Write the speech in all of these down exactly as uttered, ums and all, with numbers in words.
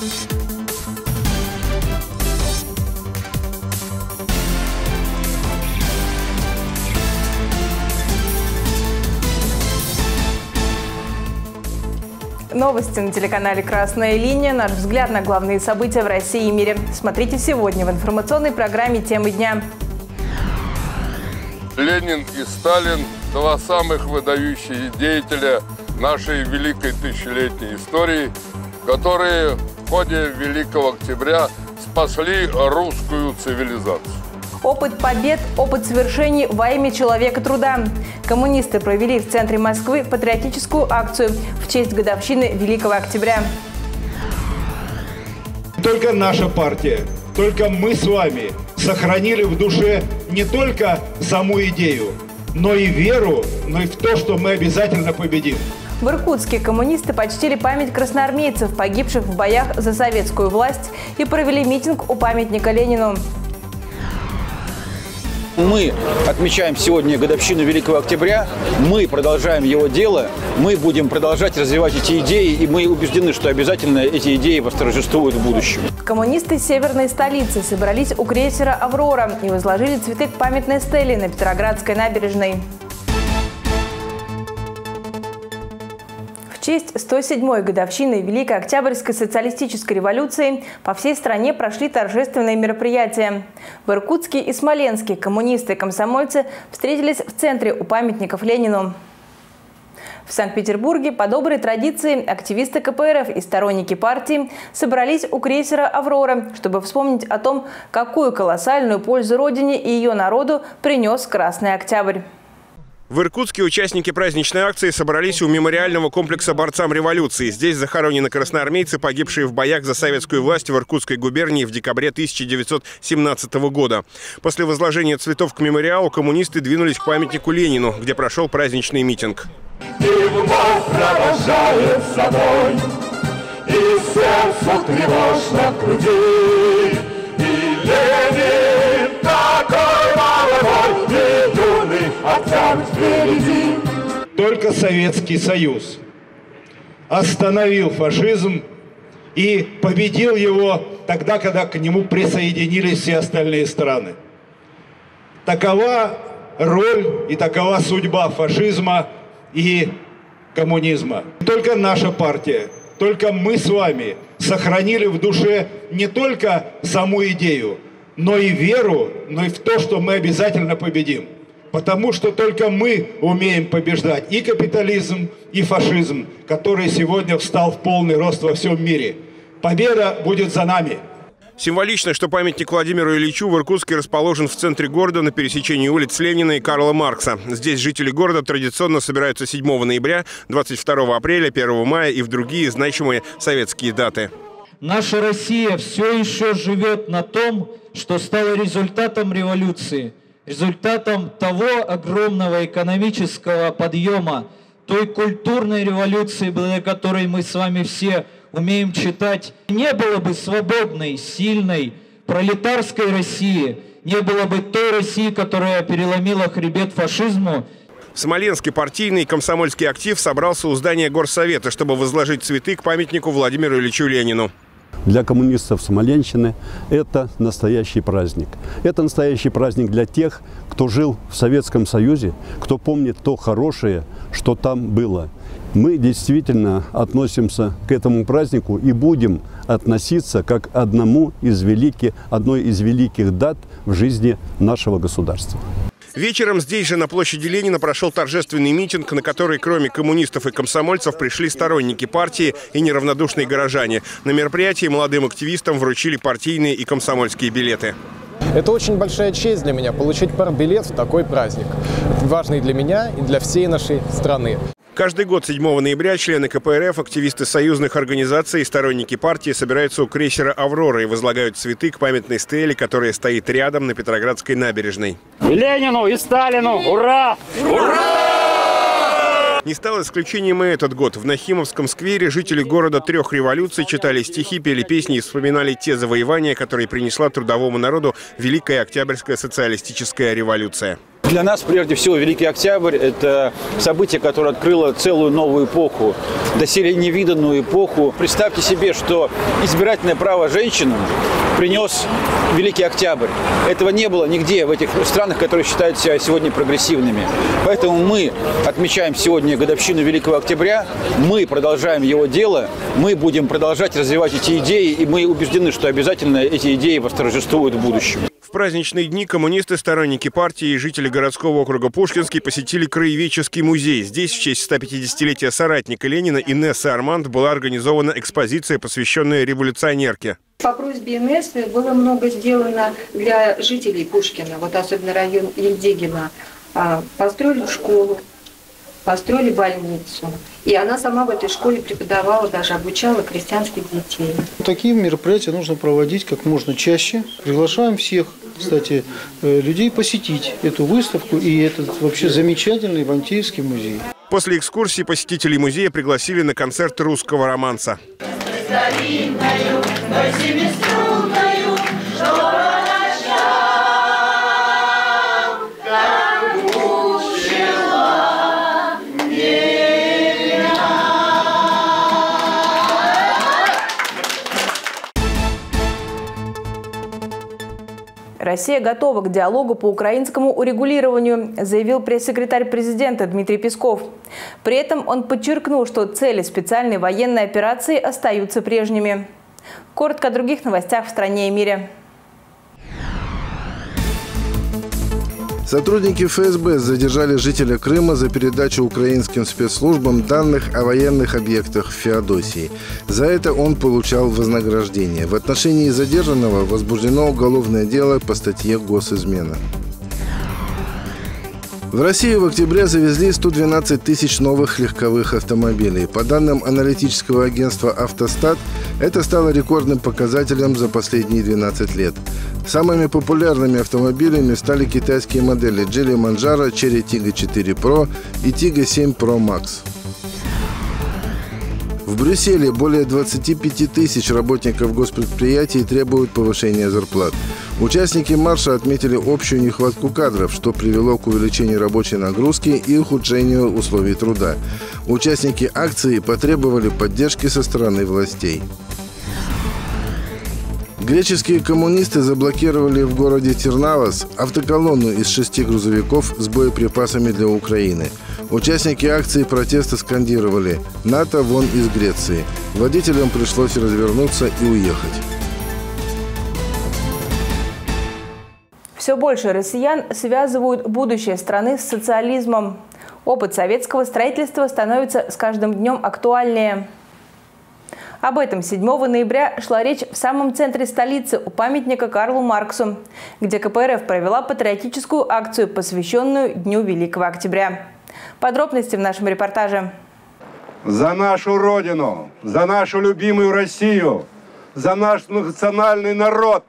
Новости на телеканале «Красная линия». Наш взгляд на главные события в России и мире. Смотрите сегодня в информационной программе «Темы дня». Ленин и Сталин – два самых выдающихся деятеля нашей великой тысячелетней истории, которые в ходе Великого Октября спасли русскую цивилизацию. Опыт побед, опыт свершений во имя человека труда. Коммунисты провели в центре Москвы патриотическую акцию в честь годовщины Великого Октября. Только наша партия, только мы с вами сохранили в душе не только саму идею, но и веру, но и в то, что мы обязательно победим. В Иркутске коммунисты почтили память красноармейцев, погибших в боях за советскую власть, и провели митинг у памятника Ленину. Мы отмечаем сегодня годовщину Великого Октября, мы продолжаем его дело, мы будем продолжать развивать эти идеи, и мы убеждены, что обязательно эти идеи восторжествуют в будущем. Коммунисты северной столицы собрались у крейсера «Аврора» и возложили цветы к памятной стеле на Петроградской набережной. В честь сто седьмой годовщины Великой Октябрьской социалистической революции по всей стране прошли торжественные мероприятия. В Иркутске и Смоленске коммунисты и комсомольцы встретились в центре у памятников Ленину. В Санкт-Петербурге по доброй традиции активисты ка пэ эр эф и сторонники партии собрались у крейсера «Аврора», чтобы вспомнить о том, какую колоссальную пользу Родине и ее народу принес Красный Октябрь. В Иркутске участники праздничной акции собрались у мемориального комплекса борцам революции. Здесь захоронены красноармейцы, погибшие в боях за советскую власть в Иркутской губернии в декабре тысяча девятьсот семнадцатого года. После возложения цветов к мемориалу коммунисты двинулись к памятнику Ленину, где прошел праздничный митинг. И вновь провожает с собой, и сердцу тревожно в груди, и Ленин такой молодой, и юный Октябрь впереди. Только Советский Союз остановил фашизм и победил его тогда, когда к нему присоединились все остальные страны. Такова роль и такова судьба фашизма и коммунизма. Только наша партия, только мы с вами сохранили в душе не только саму идею, но и веру, но и в то, что мы обязательно победим. Потому что только мы умеем побеждать и капитализм, и фашизм, который сегодня встал в полный рост во всем мире. Победа будет за нами. Символично, что памятник Владимиру Ильичу в Иркутске расположен в центре города на пересечении улиц Ленина и Карла Маркса. Здесь жители города традиционно собираются седьмого ноября, двадцать второго апреля, первого мая и в другие значимые советские даты. Наша Россия все еще живет на том, что стало результатом революции, результатом того огромного экономического подъема, той культурной революции, благодаря которой мы с вами все умеем читать. Не было бы свободной, сильной, пролетарской России, не было бы той России, которая переломила хребет фашизму. В Смоленске партийный комсомольский актив собрался у здания Горсовета, чтобы возложить цветы к памятнику Владимиру Ильичу Ленину. Для коммунистов Смоленщины это настоящий праздник. Это настоящий праздник для тех, кто жил в Советском Союзе, кто помнит то хорошее, что там было. Мы действительно относимся к этому празднику и будем относиться как к одному из великих, одной из великих дат в жизни нашего государства. Вечером здесь же, на площади Ленина, прошел торжественный митинг, на который, кроме коммунистов и комсомольцев, пришли сторонники партии и неравнодушные горожане. На мероприятии молодым активистам вручили партийные и комсомольские билеты. Это очень большая честь для меня – получить партбилет в такой праздник. Важный для меня и для всей нашей страны. Каждый год седьмого ноября члены ка пэ эр эф, активисты союзных организаций и сторонники партии собираются у крейсера «Аврора» и возлагают цветы к памятной стеле, которая стоит рядом на Петроградской набережной. И Ленину, и Сталину! Ура! Ура! Не стал исключением и этот год. В Нахимовском сквере жители города трех революций читали стихи, пели песни и вспоминали те завоевания, которые принесла трудовому народу Великая Октябрьская социалистическая революция. Для нас, прежде всего, Великий Октябрь – это событие, которое открыло целую новую эпоху, доселе невиданную эпоху. Представьте себе, что избирательное право женщинам принес Великий Октябрь. Этого не было нигде в этих странах, которые считают себя сегодня прогрессивными. Поэтому мы отмечаем сегодня годовщину Великого Октября, мы продолжаем его дело, мы будем продолжать развивать эти идеи, и мы убеждены, что обязательно эти идеи восторжествуют в будущем. В праздничные дни коммунисты, сторонники партии и жители городского округа Пушкинский посетили Краеведческий музей. Здесь в честь стопятидесятилетия соратника Ленина Инессы Арманд была организована экспозиция, посвященная революционерке. По просьбе Инессы было много сделано для жителей Пушкина, вот особенно район Ельдигина. Построили школу, построили больницу. И она сама в этой школе преподавала, даже обучала крестьянских детей. Такие мероприятия нужно проводить как можно чаще. Приглашаем всех, кстати, людей посетить эту выставку и этот вообще замечательный Ивантеевский музей. После экскурсии посетителей музея пригласили на концерт русского романса. Россия готова к диалогу по украинскому урегулированию, заявил пресс-секретарь президента Дмитрий Песков. При этом он подчеркнул, что цели специальной военной операции остаются прежними. Коротко о других новостях в стране и мире. Сотрудники эф эс бэ задержали жителя Крыма за передачу украинским спецслужбам данных о военных объектах в Феодосии. За это он получал вознаграждение. В отношении задержанного возбуждено уголовное дело по статье «Госизмена». В Россию в октябре завезли сто двенадцать тысяч новых легковых автомобилей. По данным аналитического агентства «Автостат», это стало рекордным показателем за последние двенадцать лет. Самыми популярными автомобилями стали китайские модели Geely Manjaro, Chery Tiggo четыре про и Tiggo семь про Max. В Брюсселе более двадцати пяти тысяч работников госпредприятий требуют повышения зарплат. Участники марша отметили общую нехватку кадров, что привело к увеличению рабочей нагрузки и ухудшению условий труда. Участники акции потребовали поддержки со стороны властей. Греческие коммунисты заблокировали в городе Тернавос автоколонну из шести грузовиков с боеприпасами для Украины. Участники акции протеста скандировали «НАТО вон из Греции». Водителям пришлось развернуться и уехать. Все больше россиян связывают будущее страны с социализмом. Опыт советского строительства становится с каждым днем актуальнее. Об этом седьмого ноября шла речь в самом центре столицы у памятника Карлу Марксу, где ка пэ эр эф провела патриотическую акцию, посвященную Дню Великого Октября. Подробности в нашем репортаже. За нашу Родину, за нашу любимую Россию, за наш национальный народ.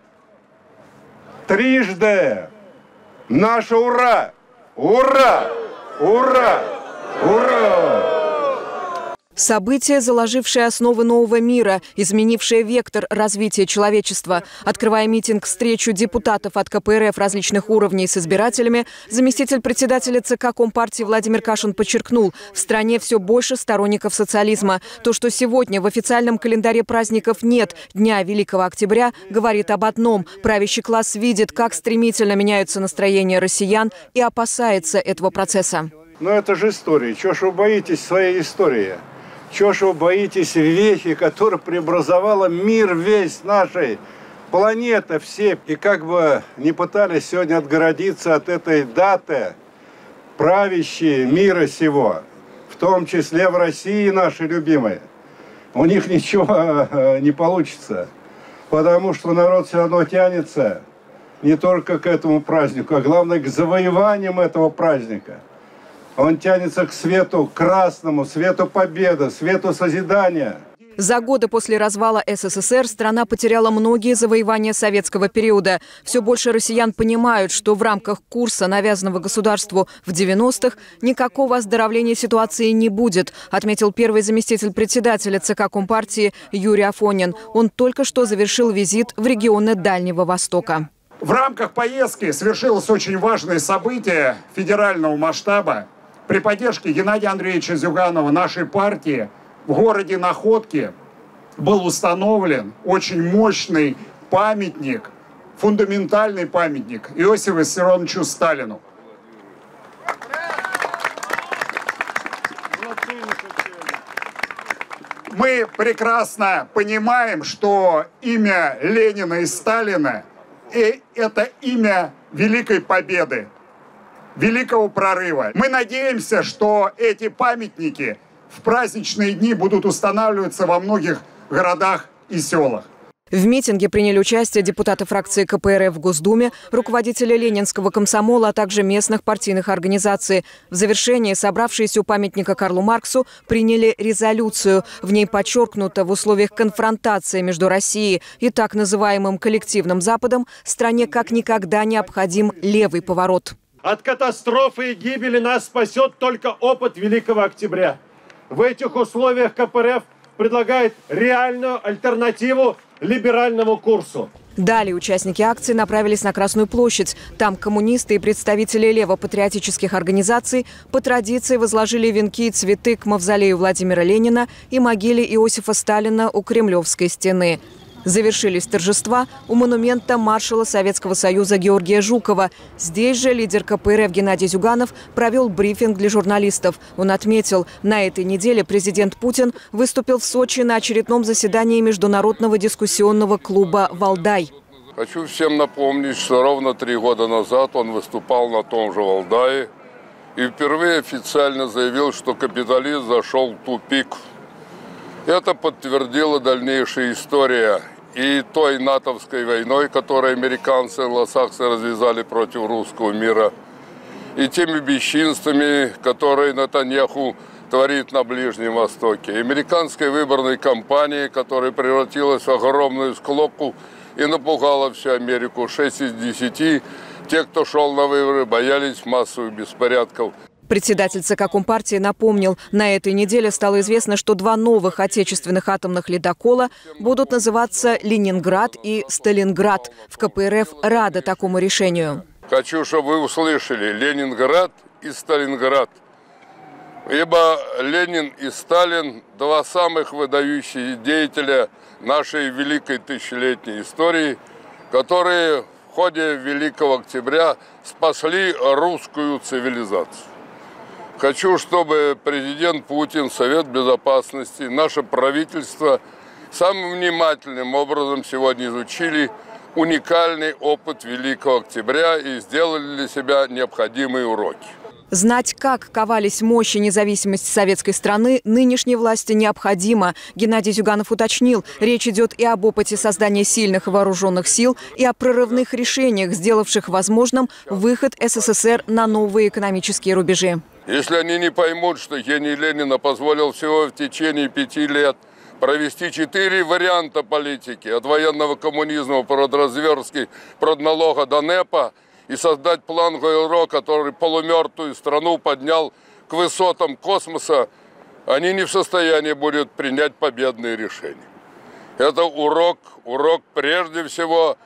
Трижды наше ура! Ура! Ура! Ура! Событие, заложившее основы нового мира, изменившее вектор развития человечества. Открывая митинг-встречу депутатов от ка пэ эр эф различных уровней с избирателями, заместитель председателя цэ ка Компартии Владимир Кашин подчеркнул, в стране все больше сторонников социализма. То, что сегодня в официальном календаре праздников нет Дня Великого Октября, говорит об одном. Правящий класс видит, как стремительно меняются настроения россиян и опасается этого процесса. Но это же история. Чего ж вы боитесь своей истории? Чего ж вы боитесь вехи, которая преобразовала мир весь нашей планеты все? И как бы не пытались сегодня отгородиться от этой даты, правящие мира сего, в том числе в России наши любимые, у них ничего не получится. Потому что народ все равно тянется не только к этому празднику, а главное к завоеваниям этого праздника. Он тянется к свету красному, свету победы, свету созидания. За годы после развала эс эс эс эр страна потеряла многие завоевания советского периода. Все больше россиян понимают, что в рамках курса, навязанного государству в девяностых, никакого оздоровления ситуации не будет, отметил первый заместитель председателя цэ ка Компартии Юрий Афонин. Он только что завершил визит в регионы Дальнего Востока. В рамках поездки свершилось очень важное событие федерального масштаба. При поддержке Геннадия Андреевича Зюганова, нашей партии, в городе Находки был установлен очень мощный памятник, фундаментальный памятник Иосифу Виссарионовичу Сталину. Мы прекрасно понимаем, что имя Ленина и Сталина – это имя великой победы, великого прорыва. Мы надеемся, что эти памятники в праздничные дни будут устанавливаться во многих городах и селах. В митинге приняли участие депутаты фракции ка пэ эр эф в Госдуме, руководители Ленинского комсомола, а также местных партийных организаций. В завершении собравшиеся у памятника Карлу Марксу приняли резолюцию. В ней подчеркнуто, в условиях конфронтации между Россией и так называемым коллективным Западом стране как никогда необходим левый поворот. От катастрофы и гибели нас спасет только опыт Великого Октября. В этих условиях ка пэ эр эф предлагает реальную альтернативу либеральному курсу. Далее участники акции направились на Красную площадь. Там коммунисты и представители левопатриотических организаций по традиции возложили венки и цветы к мавзолею Владимира Ленина и могиле Иосифа Сталина у Кремлевской стены. Завершились торжества у монумента маршала Советского Союза Георгия Жукова. Здесь же лидер ка пэ эр эф Геннадий Зюганов провел брифинг для журналистов. Он отметил, на этой неделе президент Путин выступил в Сочи на очередном заседании Международного дискуссионного клуба «Валдай». Хочу всем напомнить, что ровно три года назад он выступал на том же Валдае и впервые официально заявил, что капитализм зашел в тупик. Это подтвердила дальнейшая история и той натовской войной, которую американцы и англосаксы развязали против русского мира, и теми бесчинствами, которые Нетаньяху творит на Ближнем Востоке. Американской выборной кампании, которая превратилась в огромную склоку и напугала всю Америку. шесть из десяти тех, кто шел на выборы, боялись массовых беспорядков. Председатель ЦК Компартии напомнил, на этой неделе стало известно, что два новых отечественных атомных ледокола будут называться «Ленинград» и «Сталинград». В ка пэ эр эф рада такому решению. Хочу, чтобы вы услышали «Ленинград» и «Сталинград». Ибо Ленин и Сталин – два самых выдающихся деятеля нашей великой тысячелетней истории, которые в ходе Великого Октября спасли русскую цивилизацию. Хочу, чтобы президент Путин, Совет Безопасности, наше правительство самым внимательным образом сегодня изучили уникальный опыт Великого Октября и сделали для себя необходимые уроки. Знать, как ковались мощи независимости советской страны, нынешней власти необходимо. Геннадий Зюганов уточнил, речь идет и об опыте создания сильных вооруженных сил, и о прорывных решениях, сделавших возможным выход эс эс эс эр на новые экономические рубежи. Если они не поймут, что гений Ленина позволил всего в течение пяти лет провести четыре варианта политики, от военного коммунизма, продразверстки, продналога до НЭПа, и создать план ГЛРО, который полумертвую страну поднял к высотам космоса, они не в состоянии будут принять победные решения. Это урок, урок прежде всего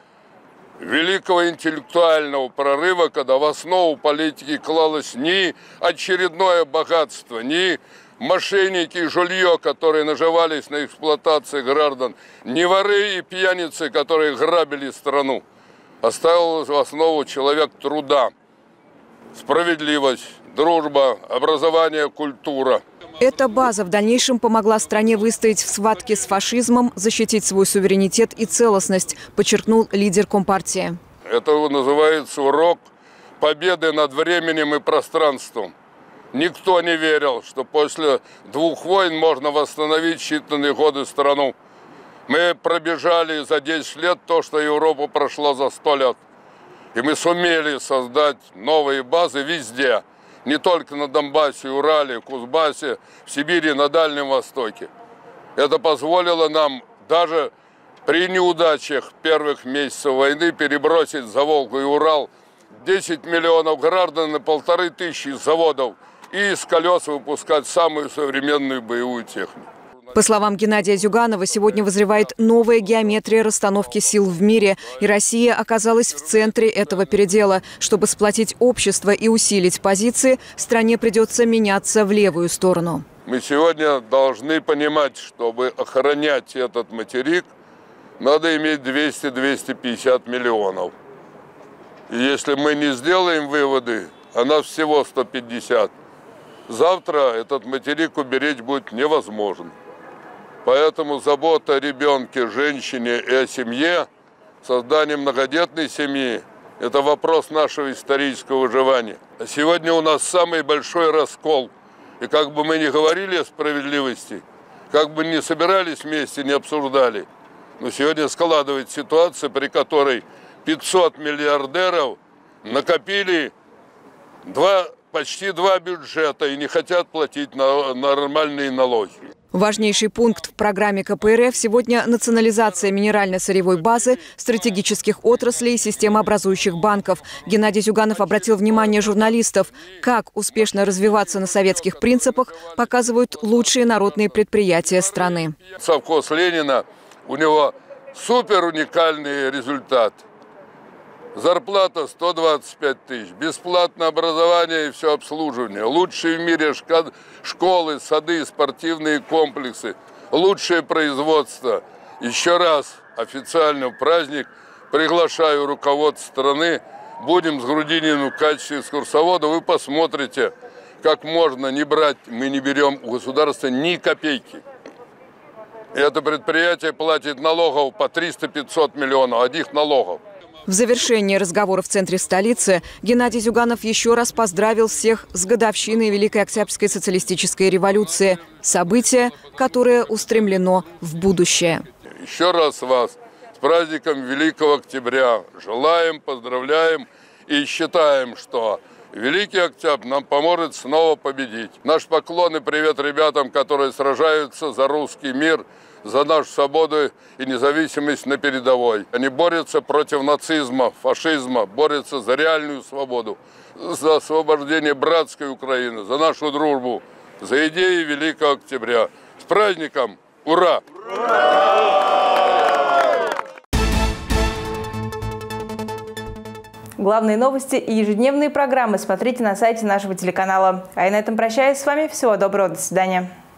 великого интеллектуального прорыва, когда в основу политики клалось не очередное богатство, не мошенники и жулье, которые наживались на эксплуатации граждан, не воры и пьяницы, которые грабили страну. Оставилась в основу человек труда, справедливость, дружба, образование, культура. Эта база в дальнейшем помогла стране выстоять в схватке с фашизмом, защитить свой суверенитет и целостность, подчеркнул лидер Компартии. Это называется урок победы над временем и пространством. Никто не верил, что после двух войн можно восстановить считанные годы страну. Мы пробежали за десять лет то, что Европа прошла за сто лет. И мы сумели создать новые базы везде. Не только на Донбассе, Урале, Кузбассе, в Сибири, на Дальнем Востоке. Это позволило нам даже при неудачах первых месяцев войны перебросить за Волгу и Урал десять миллионов граждан на полторы тысячи заводов и из колес выпускать самую современную боевую технику. По словам Геннадия Зюганова, сегодня вызревает новая геометрия расстановки сил в мире, и Россия оказалась в центре этого передела. Чтобы сплотить общество и усилить позиции, стране придется меняться в левую сторону. Мы сегодня должны понимать, чтобы охранять этот материк, надо иметь двести — двести пятьдесят миллионов. И если мы не сделаем выводы, а нас всего сто пятьдесят, завтра этот материк уберечь будет невозможно. Поэтому забота о ребенке, женщине и о семье, создание многодетной семьи – это вопрос нашего исторического выживания. А сегодня у нас самый большой раскол. И как бы мы ни говорили о справедливости, как бы ни собирались вместе, не обсуждали, но сегодня складывается ситуация, при которой пятьсот миллиардеров накопили два, почти два бюджета и не хотят платить на, на нормальные налоги. Важнейший пункт в программе ка пэ эр эф сегодня национализация минерально-сырьевой базы, стратегических отраслей и системообразующих банков. Геннадий Зюганов обратил внимание журналистов. Как успешно развиваться на советских принципах, показывают лучшие народные предприятия страны. Совхоз Ленина, у него супер уникальный результат. Зарплата сто двадцать пять тысяч, бесплатное образование и все обслуживание, лучшие в мире школы, сады, спортивные комплексы, лучшее производство. Еще раз официально в праздник приглашаю руководство страны, будем с Грудининым в качестве экскурсовода, вы посмотрите, как можно не брать, мы не берем у государства ни копейки. Это предприятие платит налогов по триста — пятьсот миллионов, одних налогов. В завершении разговора в центре столицы Геннадий Зюганов еще раз поздравил всех с годовщиной Великой Октябрьской социалистической революции. Событие, которое устремлено в будущее. Еще раз вас с праздником Великого Октября желаем, поздравляем и считаем, что Великий Октябрь нам поможет снова победить. Наш поклон и привет ребятам, которые сражаются за русский мир, за нашу свободу и независимость на передовой. Они борются против нацизма, фашизма, борются за реальную свободу, за освобождение братской Украины, за нашу дружбу, за идеи Великого Октября. С праздником! Ура! Главные новости и ежедневные программы смотрите на сайте нашего телеканала. А я на этом прощаюсь с вами. Всего доброго, до свидания.